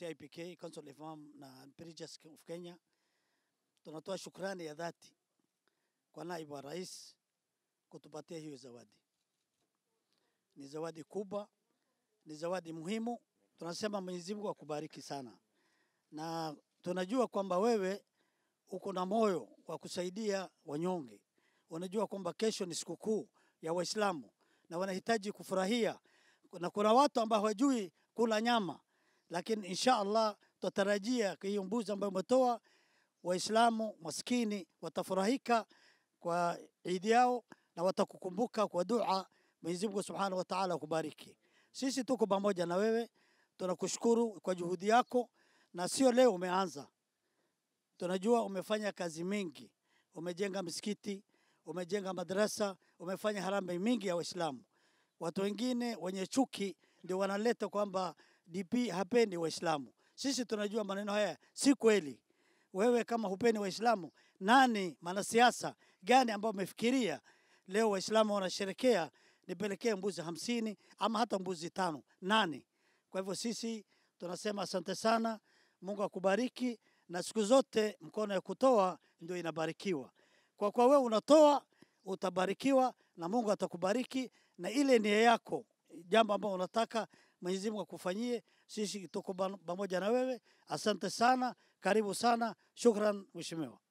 CIPK, Council of Imam na Preachers of Kenya, tunatoa shukrani ya dhati kwa naibu wa rais kutupatia hiyo zawadi. Ni zawadi kubwa, ni zawadi muhimu. Tunasema Mwenyezi Mungu akubariki sana. Na tunajua kwamba wewe uko na moyo wa kusaidia wanyonge. Unajua kwamba kesho ni sikukuu ya Waislamu na wanahitaji kufurahia. Na kuna watu ambao hawajui kula nyama, lakini insha Allah tutarajia kwa hiyo mbuzi ambayo umetoa, Waislamu maskini watafurahika kwa Eid yao na watakukumbuka kwa dua. Mwenyezi Mungu Subhanahu wa Ta'ala akubariki. Sisi tuko pamoja na wewe, tunakushukuru kwa juhudi yako, na sio leo umeanza. Tunajua umefanya kazi mingi, umejenga msikiti, umejenga madrasa, umefanya harambee mingi ya Waislamu. Watu wengine wenye chuki ndio wanaleta kwamba DP hapendi Waislamu. Sisi tunajua maneno haya si kweli. Wewe kama hupendi Waislamu, nani mwanasiasa gani ambao umefikiria leo Waislamu wanasherekea nipelekee mbuzi 50 ama hata mbuzi 5? Nani? Kwa hivyo sisi tunasema asante sana, Mungu akubariki, na siku zote mkono ya kutoa ndio inabarikiwa. Kwa wewe unatoa utabarikiwa na Mungu atakubariki, na ile nia yako jambo ambalo unataka Mwenyezi Mungu akufanyie, sisi tuko pamoja na wewe. Asante sana, karibu sana, shukran mheshimiwa.